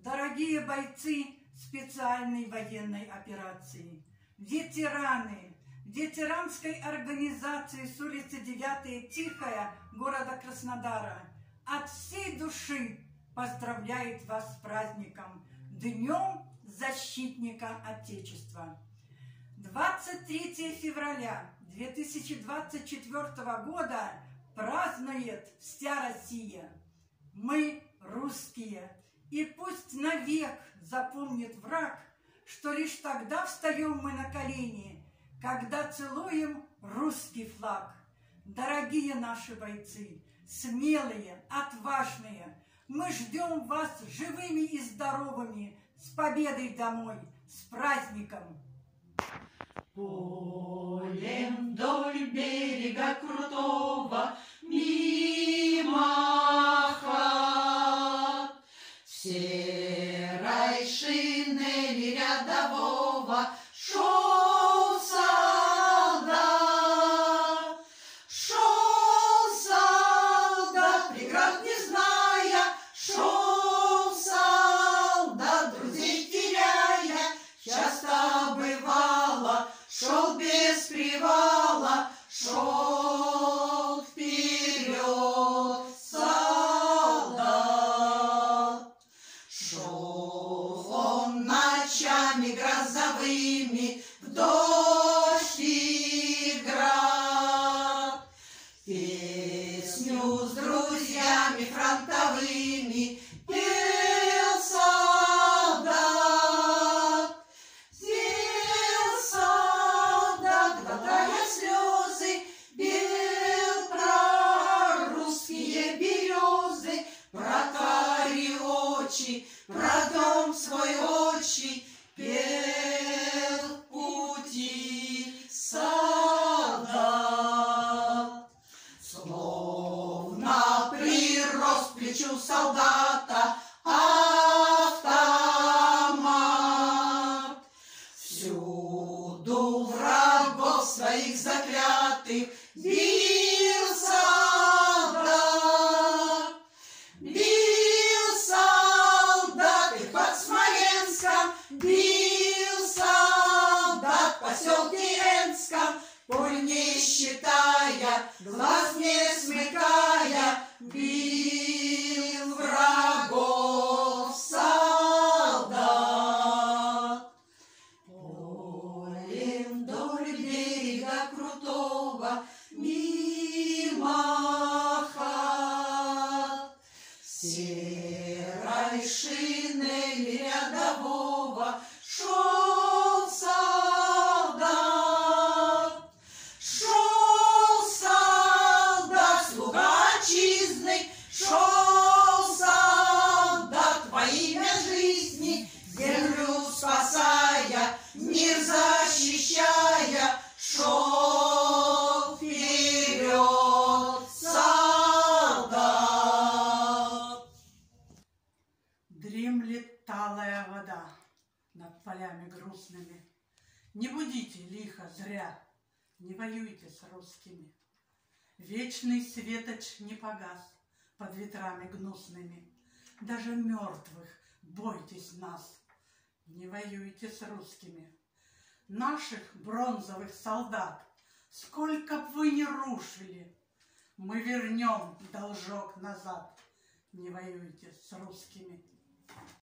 Дорогие бойцы специальной военной операции, ветераны ветеранской организации с улицы 9 Тихая города Краснодара, от всей души поздравляет вас с праздником, Днем Защитника Отечества. 23 февраля 2024 года празднует вся Россия. Мы русские, и пусть навек запомнит враг, что лишь тогда встаем мы на колени, когда целуем русский флаг. Дорогие наши бойцы, смелые, отважные, мы ждем вас живыми и здоровыми, с победой домой, с праздником! Полем вдоль берега крутого мимо хат, в серой шинели рядового шел солдат, преград не зная, шел солдат, друзей теряя, часто бывало, шел без привала, шел вперед солдат. Шел он ночами грозовыми в дождь и град, песню с друзьями фронтовыми пел солдат. Пел солдат, глотая слезы, пел про русские березы, про карие очи, про дом свой отчий, пел пути солдат. Словно прирос к плечу солдата автомат, всюду врагов своих заклятых бил солдат. Бил солдат и под Смоленском, бил солдат в поселке Энском, боль не считая, глаз не смыкая, бил врагов солдат. Полем вдоль берега крутого мимо хат, серой шинели рядового шел солдат. Шел солдат, слуга отчизны, шел солдат во имя жизни, землю спасая, мир защищая, шел вперед солдат. Дремлет талая вода над полями грустными. Не будите лихо зря, не воюйте с русскими. Вечный светоч не погас под ветрами гнусными. Даже мертвых бойтесь нас, не воюйте с русскими. Наших бронзовых солдат, сколько б вы ни рушили, мы вернем должок назад, не воюйте с русскими.